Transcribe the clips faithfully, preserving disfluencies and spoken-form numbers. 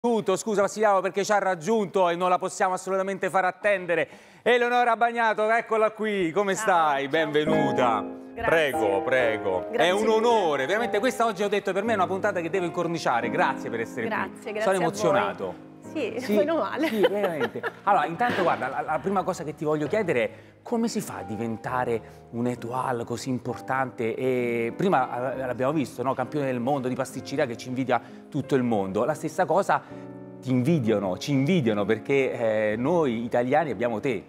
Scusa Massimiliano perché ci ha raggiunto e non la possiamo assolutamente far attendere. Eleonora Bagnato, eccola qui, come Ciao, stai? ciao. Benvenuta. Grazie. Prego, prego. Grazie È un mille. onore, veramente questa oggi ho detto per me è una puntata che devo incorniciare. Grazie per essere Grazie, qui. grazie Sono a emozionato. voi. Sì, Sì, meno male. sì, veramente. Allora, intanto guarda, la, la prima cosa che ti voglio chiedere è come si fa a diventare un étoile così importante? E prima l'abbiamo visto, no? Campione del mondo di pasticceria che ci invidia tutto il mondo. La stessa cosa ti invidiano, ci invidiano perché eh, noi italiani abbiamo te.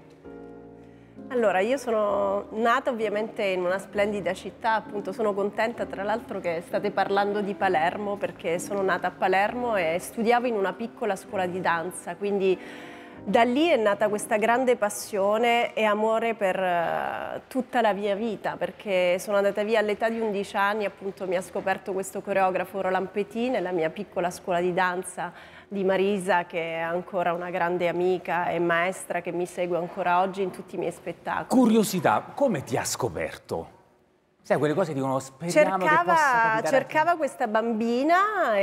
Allora, io sono nata ovviamente in una splendida città, appunto sono contenta tra l'altro che state parlando di Palermo perché sono nata a Palermo e studiavo in una piccola scuola di danza, quindi da lì è nata questa grande passione e amore per uh, tutta la mia vita, perché sono andata via all'età di undici anni, appunto mi ha scoperto questo coreografo Roland Petit nella mia piccola scuola di danza di Marisa, che è ancora una grande amica e maestra che mi segue ancora oggi in tutti i miei spettacoli. Curiosità, come ti ha scoperto? Sai, quelle cose dicono, speriamo cercava, che possa capitare. cercava questa bambina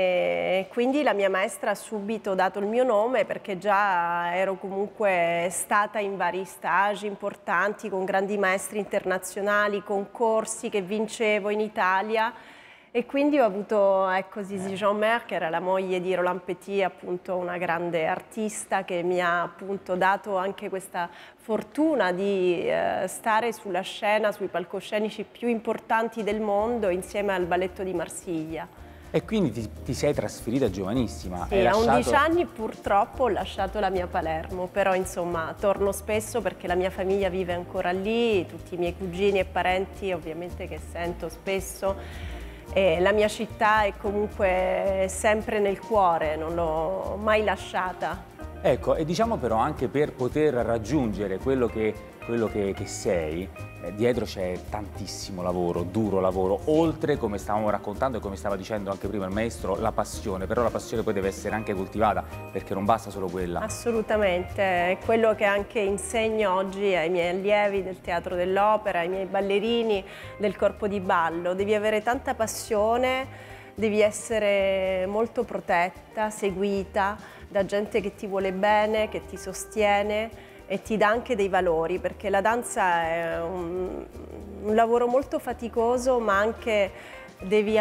e quindi la mia maestra ha subito dato il mio nome perché già ero comunque stata in vari stage importanti con grandi maestri internazionali, concorsi che vincevo in Italia. E quindi ho avuto, ecco, Zizi Jean-Mer, che era la moglie di Roland Petit, appunto una grande artista che mi ha appunto dato anche questa fortuna di eh, stare sulla scena, sui palcoscenici più importanti del mondo insieme al Balletto di Marsiglia. E quindi ti, ti sei trasferita giovanissima? Sì, hai lasciato... a undici anni purtroppo ho lasciato la mia Palermo, però insomma torno spesso perché la mia famiglia vive ancora lì, tutti i miei cugini e parenti ovviamente che sento spesso. E la mia città è comunque sempre nel cuore, non l'ho mai lasciata. Ecco, e diciamo però anche per poter raggiungere quello che, quello che, che sei, eh, dietro c'è tantissimo lavoro, duro lavoro, oltre, come stavamo raccontando e come stava dicendo anche prima il maestro, la passione, però la passione poi deve essere anche coltivata, perché non basta solo quella. Assolutamente, è quello che anche insegno oggi ai miei allievi del Teatro dell'Opera, ai miei ballerini del corpo di ballo. Devi avere tanta passione, devi essere molto protetta, seguita da gente che ti vuole bene, che ti sostiene e ti dà anche dei valori, perché la danza è un, un lavoro molto faticoso, ma anche devi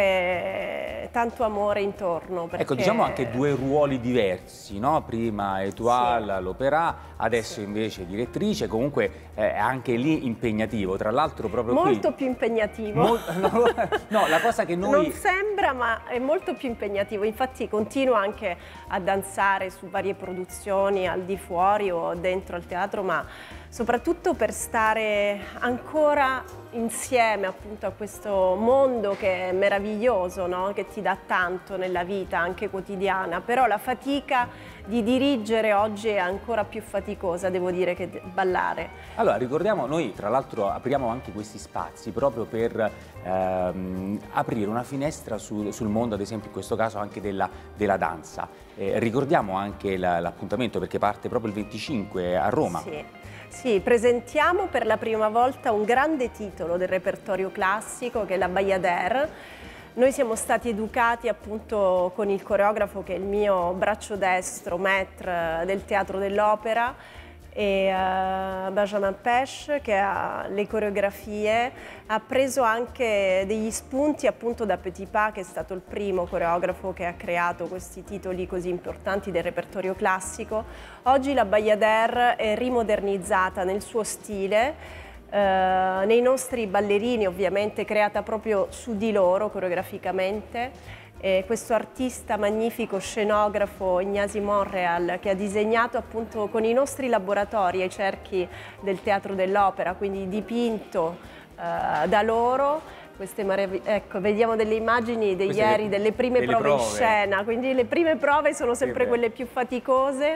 avere tanto amore intorno. Perché... Ecco, diciamo anche due ruoli diversi, no? Prima étoile, sì. L'opera, adesso sì. Invece direttrice, comunque è anche lì impegnativo, tra l'altro proprio molto qui... più impegnativo. Mol... No, no, la cosa che noi... Non sembra, ma è molto più impegnativo, infatti continuo anche a danzare su varie produzioni al di fuori o dentro al teatro, ma soprattutto per stare ancora insieme appunto a questo mondo che è meraviglioso, no? Che ti dà tanto nella vita anche quotidiana, però la fatica di dirigere oggi è ancora più faticosa, devo dire, che ballare. Allora, ricordiamo, noi tra l'altro apriamo anche questi spazi proprio per ehm, aprire una finestra su, sul mondo, ad esempio in questo caso anche della, della danza. Eh, ricordiamo anche l'appuntamento perché parte proprio il venticinque a Roma. Sì. Sì, presentiamo per la prima volta un grande titolo del repertorio classico che è la Bayadère. Noi siamo stati educati appunto con il coreografo che è il mio braccio destro, maître del Teatro dell'Opera, e uh, Benjamin Pech, che ha le coreografie, ha preso anche degli spunti appunto da Petipa, che è stato il primo coreografo che ha creato questi titoli così importanti del repertorio classico. Oggi la Bayadère è rimodernizzata nel suo stile, Uh, nei nostri ballerini, ovviamente creata proprio su di loro coreograficamente. E questo artista magnifico scenografo Ignasi Monreal, che ha disegnato appunto con i nostri laboratori ai cerchi del Teatro dell'Opera, quindi dipinto uh, da loro. Queste ecco, vediamo delle immagini di ieri, delle prime delle prove, prove in scena, quindi le prime prove sono sempre quelle più faticose.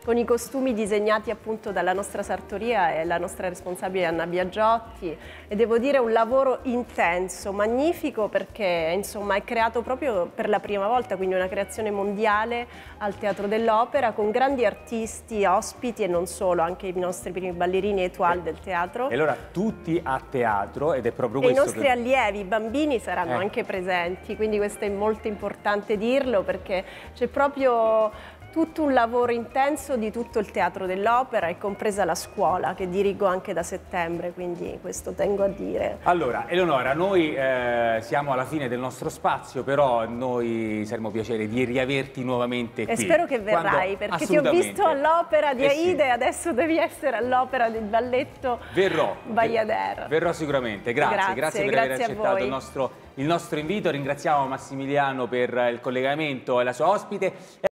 con i costumi disegnati appunto dalla nostra sartoria e la nostra responsabile Anna Biagiotti, e devo dire un lavoro intenso, magnifico, perché insomma è creato proprio per la prima volta, quindi una creazione mondiale al Teatro dell'Opera con grandi artisti, ospiti e non solo, anche i nostri primi ballerini étoile del teatro. E allora tutti a teatro, ed è proprio E questo i nostri che... allievi, i bambini saranno Eh. anche presenti, quindi questo è molto importante dirlo, perché c'è proprio tutto un lavoro intenso di tutto il Teatro dell'Opera e compresa la scuola che dirigo anche da settembre, quindi questo tengo a dire. Allora, Eleonora, noi eh, siamo alla fine del nostro spazio, però noi saremo piacere di riaverti nuovamente qui. E spero che verrai, Quando... perché ti ho visto all'opera di eh Aida sì. e adesso devi essere all'opera del balletto Verrò, Bayadère. Verrò sicuramente, grazie, grazie, Grazie, per grazie aver a accettato voi. il nostro, il nostro invito, ringraziamo Massimiliano per il collegamento e la sua ospite.